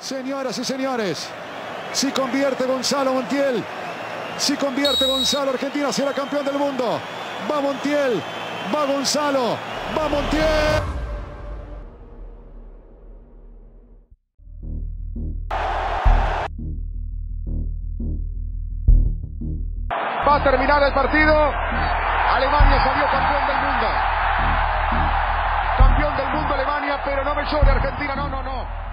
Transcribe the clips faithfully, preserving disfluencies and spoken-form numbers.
Señoras y señores, si convierte Gonzalo Montiel, si convierte Gonzalo, Argentina será campeón del mundo. Va Montiel, va Gonzalo, va Montiel. Va a terminar el partido. Alemania salió campeón del mundo. Campeón del mundo Alemania, pero no me llore Argentina, no, no, no.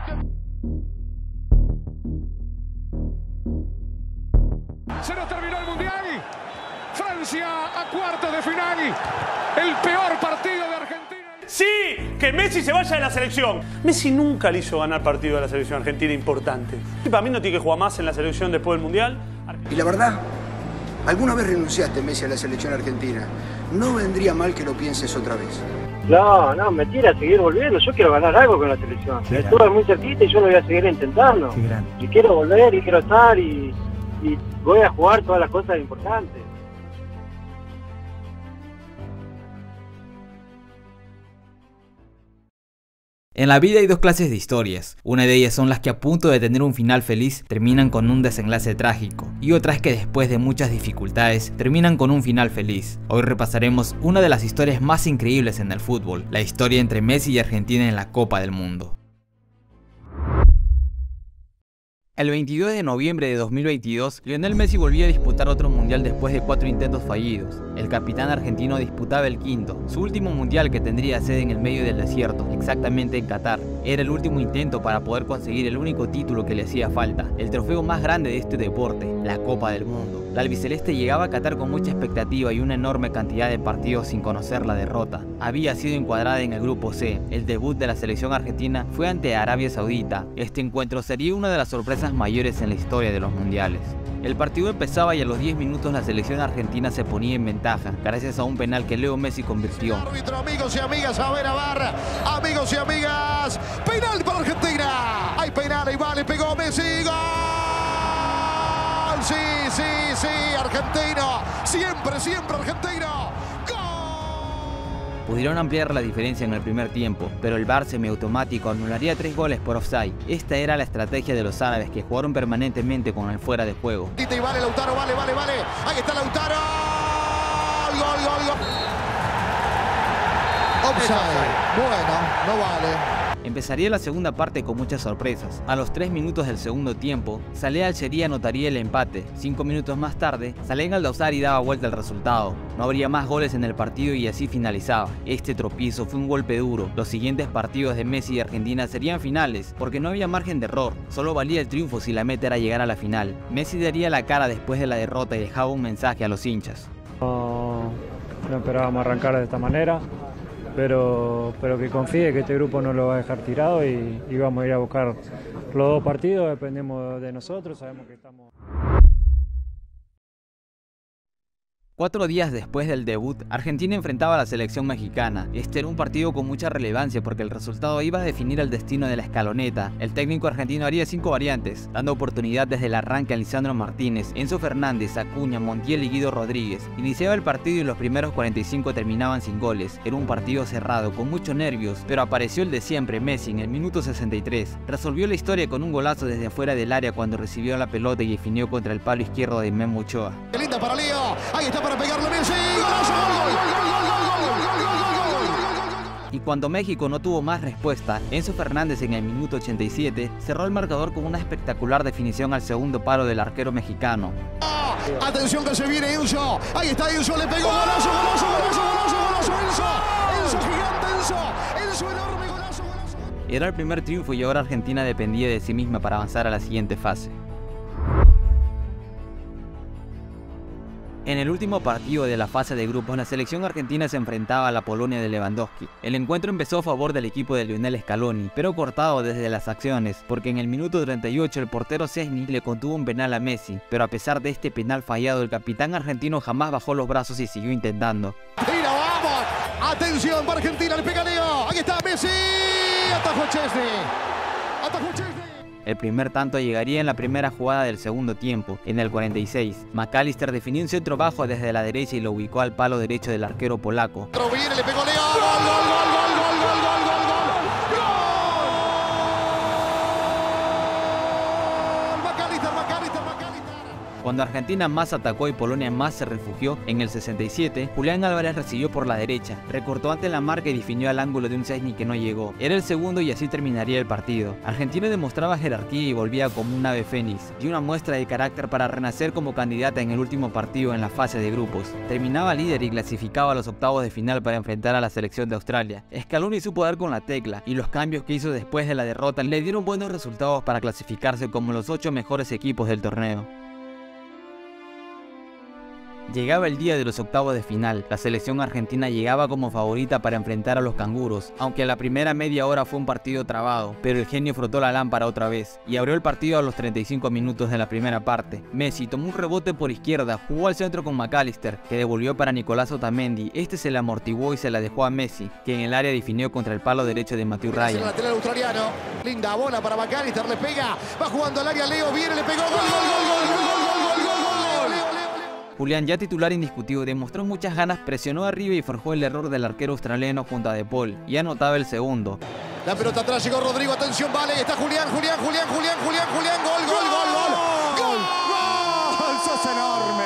Se nos terminó el mundial. Francia a cuartos de final. El peor partido de Argentina. Sí, que Messi se vaya de la selección. Messi nunca le hizo ganar partido a la selección argentina importante. Para mí no tiene que jugar más en la selección después del mundial. Y la verdad, ¿alguna vez renunciaste, Messi, a la selección argentina? No vendría mal que lo pienses otra vez. No, no, me tira a seguir volviendo. Yo quiero ganar algo con la selección. Estuve muy cerquita y yo lo voy a seguir intentando. Y quiero volver y quiero estar y, y voy a jugar todas las cosas importantes. En la vida hay dos clases de historias. Una de ellas son las que a punto de tener un final feliz terminan con un desenlace trágico, y otras que después de muchas dificultades terminan con un final feliz. Hoy repasaremos una de las historias más increíbles en el fútbol, la historia entre Messi y Argentina en la Copa del Mundo. El veintidós de noviembre de dos mil veintidós, Lionel Messi volvió a disputar otro mundial después de cuatro intentos fallidos. El capitán argentino disputaba el quinto, su último mundial que tendría sede en el medio del desierto, exactamente en Qatar. Era el último intento para poder conseguir el único título que le hacía falta, el trofeo más grande de este deporte, la Copa del Mundo. La albiceleste llegaba a Qatar con mucha expectativa y una enorme cantidad de partidos sin conocer la derrota. Había sido encuadrada en el grupo C. El debut de la selección argentina fue ante Arabia Saudita. Este encuentro sería una de las sorpresas mayores en la historia de los mundiales. El partido empezaba y a los diez minutos la selección argentina se ponía en ventaja, gracias a un penal que Leo Messi convirtió. Árbitro, amigos y amigas, a ver, a ver, amigos y amigas, penal para Argentina. Hay penal y vale, pegó Messi, gol. Sí, sí, sí, argentino, siempre, siempre argentino. Pudieron ampliar la diferencia en el primer tiempo, pero el V A R semiautomático anularía tres goles por offside. Esta era la estrategia de los árabes, que jugaron permanentemente con el fuera de juego. Y vale, Lautaro, vale, vale, vale. Ahí está Lautaro. Gol, gol, gol. Offside. Bueno, no vale. Empezaría la segunda parte con muchas sorpresas. A los tres minutos del segundo tiempo, Saleh Al-Sheria anotaría el empate. Cinco minutos más tarde, Saleh Al-Dawsari daba vuelta al resultado. No habría más goles en el partido y así finalizaba. Este tropiezo fue un golpe duro. Los siguientes partidos de Messi y Argentina serían finales, porque no había margen de error. Solo valía el triunfo si la meta era llegar a la final. Messi daría la cara después de la derrota y dejaba un mensaje a los hinchas. No, no esperábamos arrancar de esta manera. Pero, pero que confíe que este grupo no lo va a dejar tirado y, y vamos a ir a buscar los dos partidos, dependemos de nosotros, sabemos que estamos... Cuatro días después del debut, Argentina enfrentaba a la selección mexicana. Este era un partido con mucha relevancia porque el resultado iba a definir el destino de la escaloneta. El técnico argentino haría cinco variantes, dando oportunidad desde el arranque a Lisandro Martínez, Enzo Fernández, Acuña, Montiel y Guido Rodríguez. Iniciaba el partido y los primeros cuarenta y cinco terminaban sin goles. Era un partido cerrado, con muchos nervios, pero apareció el de siempre, Messi, en el minuto sesenta y tres. Resolvió la historia con un golazo desde afuera del área cuando recibió la pelota y definió contra el palo izquierdo de Memo Ochoa. ¡Qué linda para Leo! Ahí está para pegarle Messi. ¡Golazo! ¡Gol, gol, gol, gol, gol, gol, gol, gol, gol! Y cuando México no tuvo más respuesta, Enzo Fernández en el minuto ochenta y siete cerró el marcador con una espectacular definición al segundo palo del arquero mexicano. Oh, atención que se viene Enzo. Ahí está Enzo, le pegó golazo, golazo, golazo, golazo, golazo, Enzo. Enzo gigante, Enzo. Enzo enorme, golazo, golazo. Era el primer triunfo y ahora Argentina dependía de sí misma para avanzar a la siguiente fase. En el último partido de la fase de grupos, la selección argentina se enfrentaba a la Polonia de Lewandowski. El encuentro empezó a favor del equipo de Lionel Scaloni, pero cortado desde las acciones, porque en el minuto treinta y ocho el portero Szczęsny le contuvo un penal a Messi, pero a pesar de este penal fallado, el capitán argentino jamás bajó los brazos y siguió intentando. ¡Mira, vamos! ¡Atención para Argentina! ¡Le pega Leo! ¡Ahí está Messi! ¡Atajó Szczęsny! ¡Atajó Szczęsny! El primer tanto llegaría en la primera jugada del segundo tiempo, en el cuarenta y seis. McAllister definió un centro bajo desde la derecha y lo ubicó al palo derecho del arquero polaco. Viene, le pegó Leo. ¡Gol, gol, gol, gol, gol, gol, gol, gol, gol! Cuando Argentina más atacó y Polonia más se refugió, en el sesenta y siete, Julián Álvarez recibió por la derecha, recortó ante la marca y definió al ángulo de un Szczęsny que no llegó. Era el segundo y así terminaría el partido. Argentina demostraba jerarquía y volvía como un ave fénix, y una muestra de carácter para renacer como candidata en el último partido en la fase de grupos. Terminaba líder y clasificaba a los octavos de final para enfrentar a la selección de Australia. Scaloni supo dar con la tecla, y los cambios que hizo después de la derrota le dieron buenos resultados para clasificarse como los ocho mejores equipos del torneo. Llegaba el día de los octavos de final. La selección argentina llegaba como favorita para enfrentar a los canguros, aunque la primera media hora fue un partido trabado, pero el genio frotó la lámpara otra vez y abrió el partido a los treinta y cinco minutos de la primera parte. Messi tomó un rebote por izquierda, jugó al centro con McAllister, que devolvió para Nicolás Otamendi. Este se la amortiguó y se la dejó a Messi, que en el área definió contra el palo derecho de Matthew Ryan. El lateral australiano, linda bola para McAllister, le pega, va jugando al área, Leo viene, le pegó, gol, gol, gol, gol, gol, gol, gol, gol, gol, Leo, Leo, Leo. Julián, ya titular indiscutido, demostró muchas ganas, presionó arriba y forjó el error del arquero australiano junto a De Paul, y anotaba el segundo. La pelota atrás, llegó Rodrigo, atención, vale, está Julián, Julián, Julián, Julián, Julián, Julián, gol, gol, gol, gol, gol, gol, sos enorme.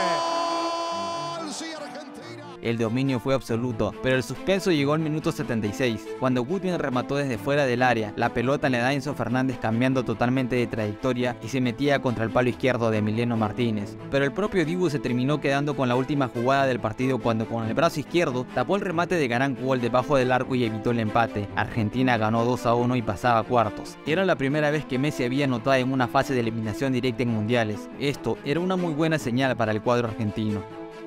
El dominio fue absoluto, pero el suspenso llegó al minuto setenta y seis, cuando Gutman remató desde fuera del área. La pelota le da a Enzo Fernández cambiando totalmente de trayectoria y se metía contra el palo izquierdo de Emiliano Martínez. Pero el propio Dibu se terminó quedando con la última jugada del partido cuando con el brazo izquierdo tapó el remate de Garankuol debajo del arco y evitó el empate. Argentina ganó dos a uno y pasaba a cuartos. Era la primera vez que Messi había anotado en una fase de eliminación directa en mundiales. Esto era una muy buena señal para el cuadro argentino.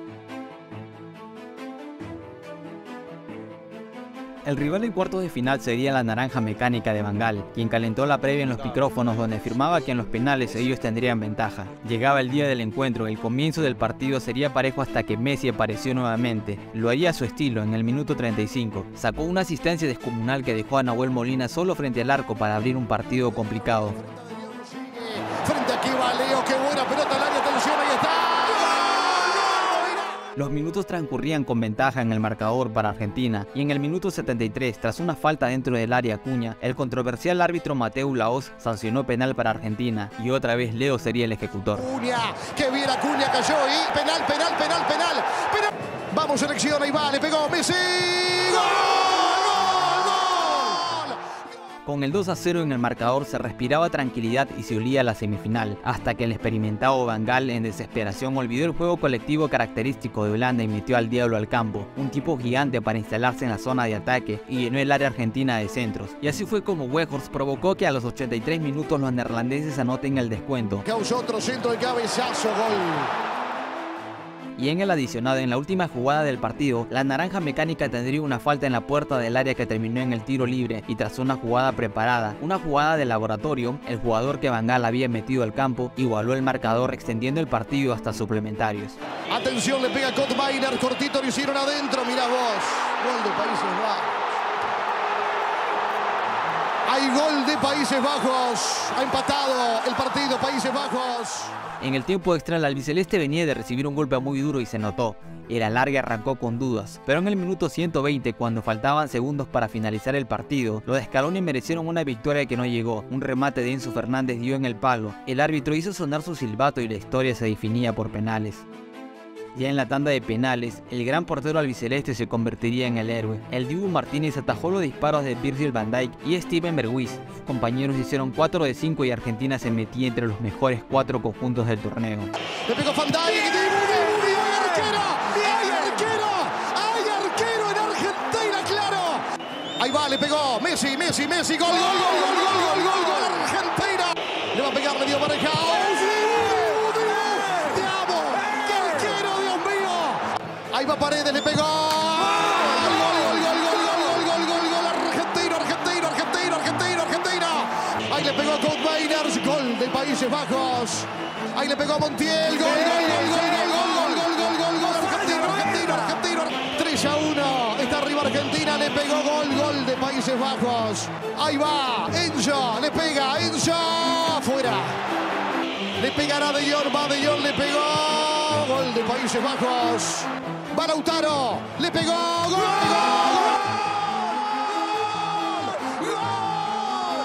El rival en cuartos de final sería la Naranja Mecánica de Van Gaal, quien calentó la previa en los micrófonos donde afirmaba que en los penales ellos tendrían ventaja. Llegaba el día del encuentro, el comienzo del partido sería parejo hasta que Messi apareció nuevamente. Lo haría a su estilo en el minuto treinta y cinco. Sacó una asistencia descomunal que dejó a Nahuel Molina solo frente al arco para abrir un partido complicado. Frente aquí va Leo, qué buena pelota al área, atención, ahí está. Los minutos transcurrían con ventaja en el marcador para Argentina y en el minuto setenta y tres, tras una falta dentro del área Acuña, el controversial árbitro Mateu Laoz sancionó penal para Argentina y otra vez Leo sería el ejecutor. Acuña, que bien Acuña cayó y penal, penal, penal, penal, penal. Vamos selección, ahí va, le pegó Messi. ¡Gol! Con el dos a cero en el marcador se respiraba tranquilidad y se olía a la semifinal, hasta que el experimentado Van Gaal en desesperación olvidó el juego colectivo característico de Holanda y metió al diablo al campo, un tipo gigante para instalarse en la zona de ataque y llenó el área argentina de centros. Y así fue como Weghorst provocó que a los ochenta y tres minutos los neerlandeses anoten el descuento. Causó otro centro de cabezazo, gol. Y en el adicionado, en la última jugada del partido, la Naranja Mecánica tendría una falta en la puerta del área que terminó en el tiro libre y tras una jugada preparada, una jugada de laboratorio, el jugador que Van Gaal había metido al campo igualó el marcador extendiendo el partido hasta suplementarios. Atención, le pega Kottmainer, cortito lo hicieron adentro, mirá vos, gol de Países Bajos. Hay gol de Países Bajos, ha empatado el partido Países Bajos. En el tiempo extra, el albiceleste venía de recibir un golpe muy duro y se notó. El alargue arrancó con dudas, pero en el minuto ciento veinte, cuando faltaban segundos para finalizar el partido, los de Scaloni merecieron una victoria que no llegó. Un remate de Enzo Fernández dio en el palo. El árbitro hizo sonar su silbato y la historia se definía por penales. Ya en la tanda de penales, el gran portero albiceleste se convertiría en el héroe. El Dibu Martínez atajó los disparos de Virgil van Dijk y Steven Bergwijn. Sus compañeros hicieron cuatro de cinco y Argentina se metía entre los mejores cuatro conjuntos del torneo. Le pegó Van Dijk, Dibu, Dibu, Dibu, hay arquero, hay arquero, hay arquero en Argentina, claro. Ahí va, le pegó Messi, Messi, Messi, gol, gol, gol, gol, gol, gol, gol, gol, Argentina. Le va a pegar, le dio pareja. Ahí va Paredes, le pegó. Gol, gol, gol, gol, gol, gol, gol, gol, gol, argentino, argentino, argentino, argentino, argentino. Ahí le pegó a Kottmainer, gol de Países Bajos. Ahí le pegó a Montiel, gol, gol, gol, gol, gol, gol, gol, gol, gol, gol, argentino, argentino, argentino. tres a uno, está arriba Argentina, le pegó gol, gol de Países Bajos. Ahí va, Enzo, le pega, Enzo, fuera. Le pegará De Jong, va De Jong, le pegó, gol de Países Bajos. Va Lautaro, le pegó, gol, gol, gol,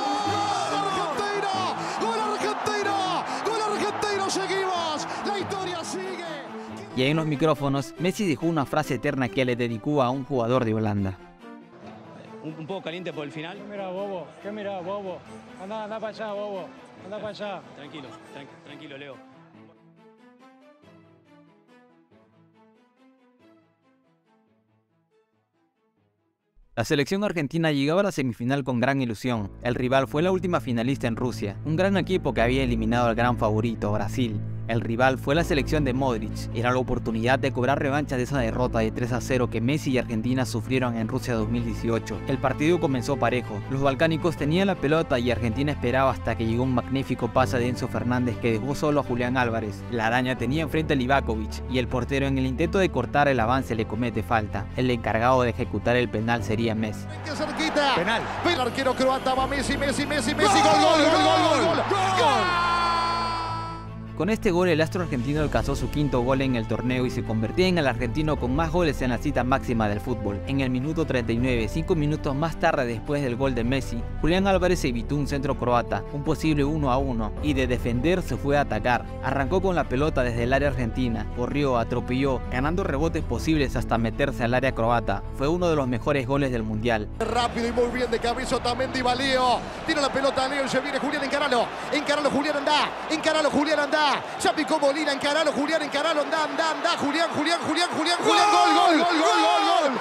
gol, Argentina, gol argentino, gol argentino, seguimos, la historia. Y ahí en los micrófonos, Messi dejó una frase eterna que le dedicó a un jugador de Holanda. Un, un poco caliente por el final. ¿Qué mirá, bobo? ¿Qué mirá, bobo? Anda, anda para allá, bobo. Anda para allá. Tranquilo, tran tranquilo, Leo. La selección argentina llegaba a la semifinal con gran ilusión. El rival fue la última finalista en Rusia, un gran equipo que había eliminado al gran favorito, Brasil. El rival fue la selección de Modric. Era la oportunidad de cobrar revancha de esa derrota de tres a cero que Messi y Argentina sufrieron en Rusia dos mil dieciocho. El partido comenzó parejo. Los balcánicos tenían la pelota y Argentina esperaba hasta que llegó un magnífico pase de Enzo Fernández que dejó solo a Julián Álvarez. La araña tenía enfrente a Livakovic y el portero en el intento de cortar el avance le comete falta. El encargado de ejecutar el penal sería Messi. ¡Qué cerquita! Penal. El arquero croata va Messi, Messi, Messi, Messi. ¡Gol, gol, gol, gol, gol! ¡Gol! Con este gol el astro argentino alcanzó su quinto gol en el torneo y se convertía en el argentino con más goles en la cita máxima del fútbol. En el minuto treinta y nueve, cinco minutos más tarde después del gol de Messi, Julián Álvarez evitó un centro croata, un posible uno a uno, y de defender se fue a atacar. Arrancó con la pelota desde el área argentina, corrió, atropelló, ganando rebotes posibles hasta meterse al área croata. Fue uno de los mejores goles del mundial. Rápido y muy bien de cabeza también Di Leo. Tira la pelota a Leo y se viene Julián, encaralo. Encaralo, Julián, anda. Encaralo, Julián, anda. Ya picó Molina, encaralo, Julián, encaralo, anda, anda, anda. Julián, Julián, Julián, Julián, Julián. Gol, gol, gol, gol, gol, gol.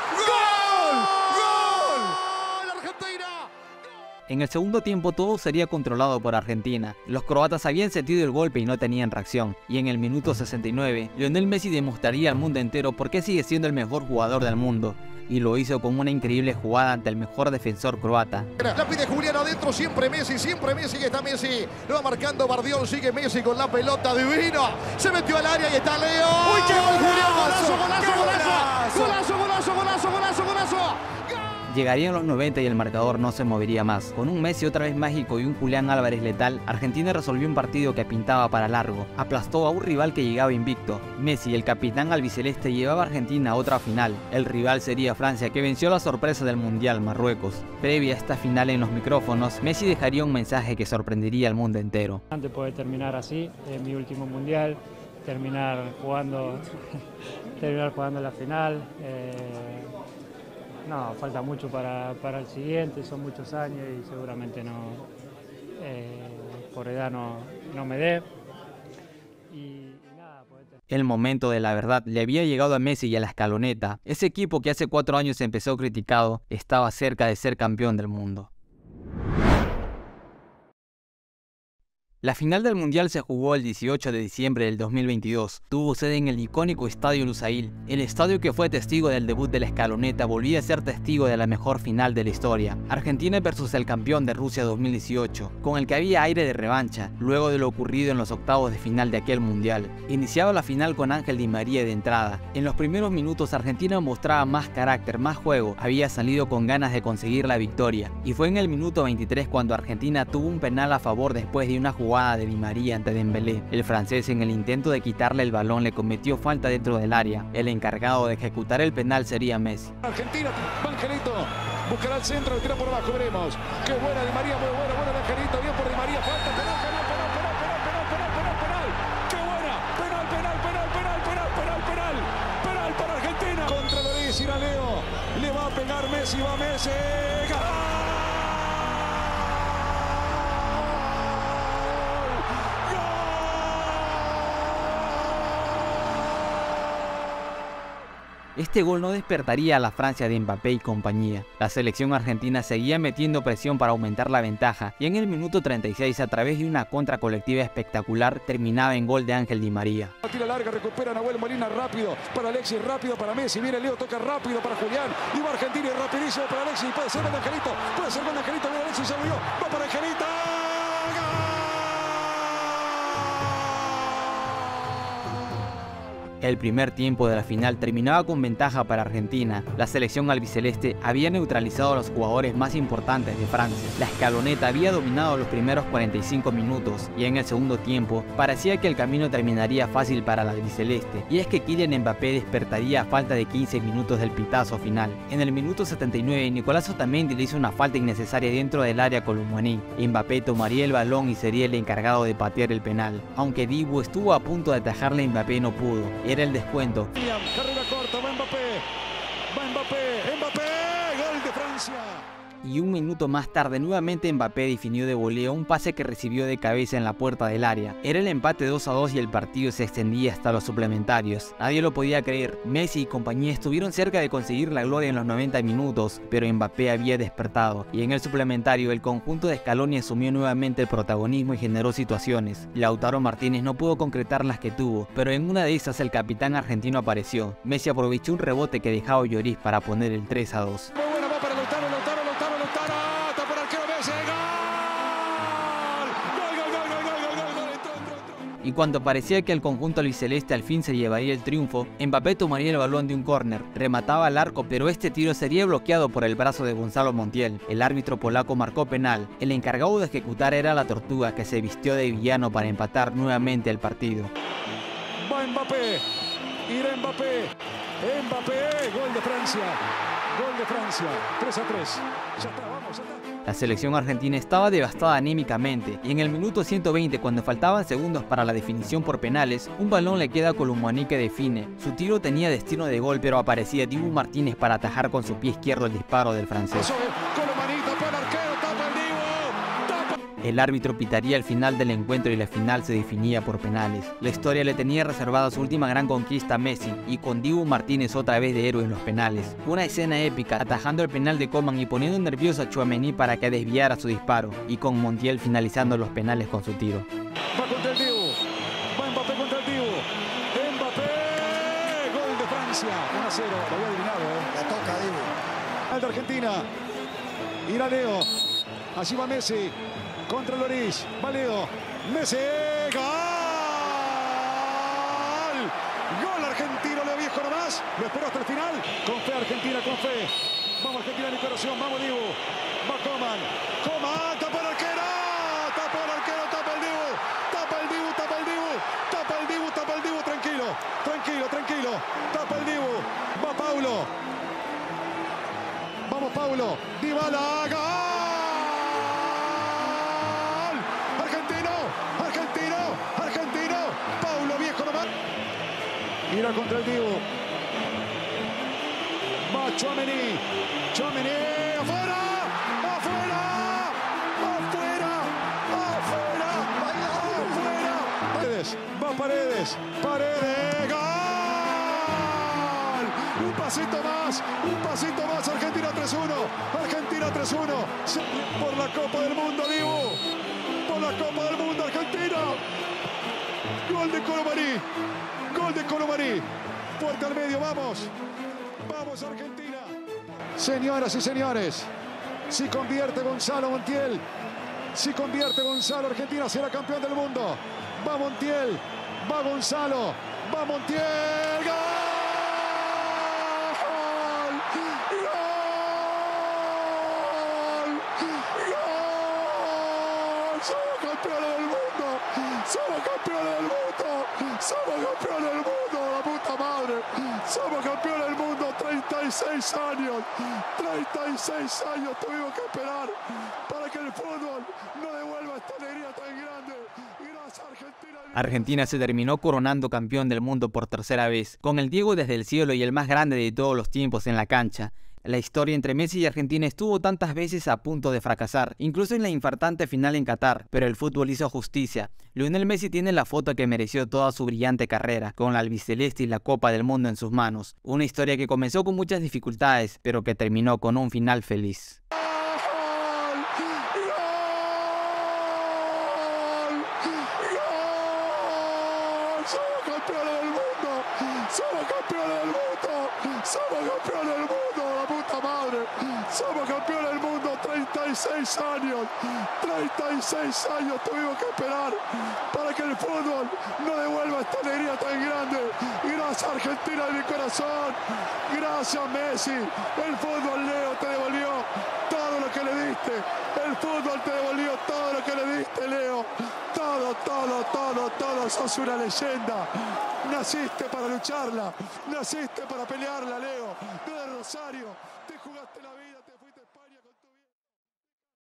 Gol, gol. Argentina. En el segundo tiempo todo sería controlado por Argentina. Los croatas habían sentido el golpe y no tenían reacción. Y en el minuto sesenta y nueve, Lionel Messi demostraría al mundo entero por qué sigue siendo el mejor jugador del mundo. Y lo hizo con una increíble jugada ante el mejor defensor croata. La pide Julián adentro, siempre Messi, siempre Messi, que está Messi. Lo va marcando Bardiol, sigue Messi con la pelota divino. Se metió al área y está Leo. ¡Uy, qué gol, Julián! ¡Golazo, golazo, golazo! ¡Golazo, golazo, golazo, golazo, golazo! Llegarían los noventa y el marcador no se movería más. Con un Messi otra vez mágico y un Julián Álvarez letal, Argentina resolvió un partido que pintaba para largo. Aplastó a un rival que llegaba invicto. Messi, el capitán albiceleste, llevaba a Argentina a otra final. El rival sería Francia, que venció la sorpresa del Mundial, Marruecos. Previa a esta final en los micrófonos, Messi dejaría un mensaje que sorprendería al mundo entero. Antes poder terminar así, en mi último Mundial, terminar jugando, terminar jugando la final. Eh, No, falta mucho para, para el siguiente, son muchos años y seguramente no, eh, por edad no, no me dé. Y, y nada, poder... El momento de la verdad le había llegado a Messi y a la escaloneta. Ese equipo que hace cuatro años empezó criticado, estaba cerca de ser campeón del mundo. La final del Mundial se jugó el dieciocho de diciembre del dos mil veintidós. Tuvo sede en el icónico Estadio Lusail. El estadio que fue testigo del debut de la escaloneta volvía a ser testigo de la mejor final de la historia. Argentina versus el campeón de Rusia dos mil dieciocho, con el que había aire de revancha, luego de lo ocurrido en los octavos de final de aquel Mundial. Iniciaba la final con Ángel Di María de entrada. En los primeros minutos Argentina mostraba más carácter, más juego. Había salido con ganas de conseguir la victoria. Y fue en el minuto veintitrés cuando Argentina tuvo un penal a favor después de una jugada de Di María ante Dembélé. El francés, en el intento de quitarle el balón, le cometió falta dentro del área. El encargado de ejecutar el penal sería Messi. Argentina, Angelito buscará el centro, le tira por abajo, veremos. Qué buena Di María, muy buena, buena de Angelito, bien por Di María, falta, penal, penal, penal, penal, penal, penal, penal, penal. Qué buena, penal, penal, penal, penal, penal, penal, penal, penal para Argentina. Contra Loris, irá Leo, le va a pegar Messi, va Messi. Este gol no despertaría a la Francia de Mbappé y compañía. La selección argentina seguía metiendo presión para aumentar la ventaja y en el minuto treinta y seis, a través de una contra colectiva espectacular, terminaba en gol de Ángel Di María. Tira larga, recupera Nahuel Molina, rápido para Alexis, rápido para Messi, viene Leo, toca rápido para Julián, y va Argentina y rapidísimo para Alexis, puede ser buen Angelito, puede ser buen Angelito, viene Alexis, se abrió, va para Angelito. El primer tiempo de la final terminaba con ventaja para Argentina. La selección albiceleste había neutralizado a los jugadores más importantes de Francia. La escaloneta había dominado los primeros cuarenta y cinco minutos y en el segundo tiempo parecía que el camino terminaría fácil para la albiceleste. Y es que Kylian Mbappé despertaría a falta de quince minutos del pitazo final. En el minuto setenta y nueve, Nicolás Otamendi le hizo una falta innecesaria dentro del área colombianí. Mbappé tomaría el balón y sería el encargado de patear el penal. Aunque Dibu estuvo a punto de atajarle, Mbappé no pudo. era el descuento. Carrera corta, va Mbappé. Va Mbappé, Mbappé, gol de Francia. Y un minuto más tarde nuevamente Mbappé definió de voleo un pase que recibió de cabeza en la puerta del área. Era el empate dos a dos y el partido se extendía hasta los suplementarios. Nadie lo podía creer. Messi y compañía estuvieron cerca de conseguir la gloria en los noventa minutos, pero Mbappé había despertado. Y en el suplementario el conjunto de Scaloni asumió nuevamente el protagonismo y generó situaciones. Lautaro Martínez no pudo concretar las que tuvo, pero en una de esas el capitán argentino apareció. Messi aprovechó un rebote que dejaba Lloris para poner el tres a dos. Muy buena, va para Lautaro, Lautaro, Lautaro, Lautaro. Tapa el arquero Messi. ¡Gol! Gol, gol, gol, gol, gol, gol, gol. Entró, entró, entró. Y cuando parecía que el conjunto albiceleste al fin se llevaría el triunfo, Mbappé tomaría el balón de un córner, remataba al arco, pero este tiro sería bloqueado por el brazo de Gonzalo Montiel. El árbitro polaco marcó penal. El encargado de ejecutar era la Tortuga, que se vistió de villano para empatar nuevamente el partido. Va Mbappé. Irá Mbappé. Mbappé, gol de Francia. Gol de Francia. tres a tres. Ya está, vamos, ya está. La selección argentina estaba devastada anímicamente y en el minuto ciento veinte, cuando faltaban segundos para la definición por penales, un balón le queda a Colomani que define. Su tiro tenía destino de gol, pero aparecía Dibu Martínez para atajar con su pie izquierdo el disparo del francés. Colomani tapa el arquero, tapa el Dibu. Tapa. El árbitro pitaría el final del encuentro y la final se definía por penales. La historia le tenía reservada su última gran conquista a Messi, y con Dibu Martínez otra vez de héroe en los penales. Una escena épica, atajando el penal de Coman y poniendo nervioso a Tchouaméni para que desviara su disparo, y con Montiel finalizando los penales con su tiro. Va contra el Dibu. Va Mbappé contra el Dibu. Mbappé, gol de Francia. uno a cero, lo había adivinado, ¿eh? La toca Dibu. Al de Argentina. Irá Leo. Allí va Messi. Contra Lloris. Va Leo. Messi. ¡Gol! Gol argentino. Leo Viejo nomás. Lo esperó hasta el final. Con fe Argentina, con fe. Vamos Argentina, mi corazón. Vamos Dibu. Va Coman. Coman. Tapa el arquero. Tapa el arquero. Tapa el Dibu. Tapa el Dibu. Tapa el Dibu. Tapa el Dibu. Tapa el Dibu. Tranquilo. Tranquilo, tranquilo. Tapa el Dibu. Va Paulo. Vamos Paulo. Dybala. ¡Gol! Mira contra el Dibu. Va Tchouaméni. Tchouaméni. ¡Afuera! ¡Afuera! ¡Afuera! ¡Afuera! ¡Afuera! Paredes. Va Paredes. Paredes. ¡Gol! Un pasito más. Un pasito más. Argentina tres uno. Argentina tres uno. Por la Copa del Mundo, Dibu. Por la Copa del Mundo, Argentina. Gol de Colomani. Gol de Colomani. Fuerte al medio, vamos. Vamos, Argentina. Señoras y señores, si convierte Gonzalo Montiel, si convierte Gonzalo, Argentina será campeón del mundo. Va Montiel, va Gonzalo, va Montiel. ¡Gol! ¡Gol! ¡Somos campeones del mundo! ¡Somos campeones del mundo! ¡Somos campeones del mundo! ¡La puta madre! ¡Somos campeones del mundo! treinta y seis años. treinta y seis años tuvimos que esperar para que el fútbol no devuelva esta alegría tan grande. Gracias, Argentina. Argentina se terminó coronando campeón del mundo por tercera vez, con el Diego desde el cielo y el más grande de todos los tiempos en la cancha. La historia entre Messi y Argentina estuvo tantas veces a punto de fracasar, incluso en la infartante final en Qatar, pero el fútbol hizo justicia. Lionel Messi tiene la foto que mereció toda su brillante carrera, con la albiceleste y la Copa del Mundo en sus manos. Una historia que comenzó con muchas dificultades, pero que terminó con un final feliz. ¡Somos campeones del mundo! ¡Somos campeones del mundo! ¡Somos campeones del mundo! ¡La puta madre! ¡Somos campeones del mundo! treinta y seis años. treinta y seis años tuvimos que esperar para que el fútbol no devuelva esta alegría tan grande. Gracias, Argentina, de mi corazón. Gracias, Messi. El fútbol, Leo, te devolvió todo lo que le diste. El fútbol te devolvió todo lo que le diste, Leo. Todo, todo, todo, todo. Sos una leyenda. Naciste para lucharla. Naciste para pelearla, Leo. Desde Rosario.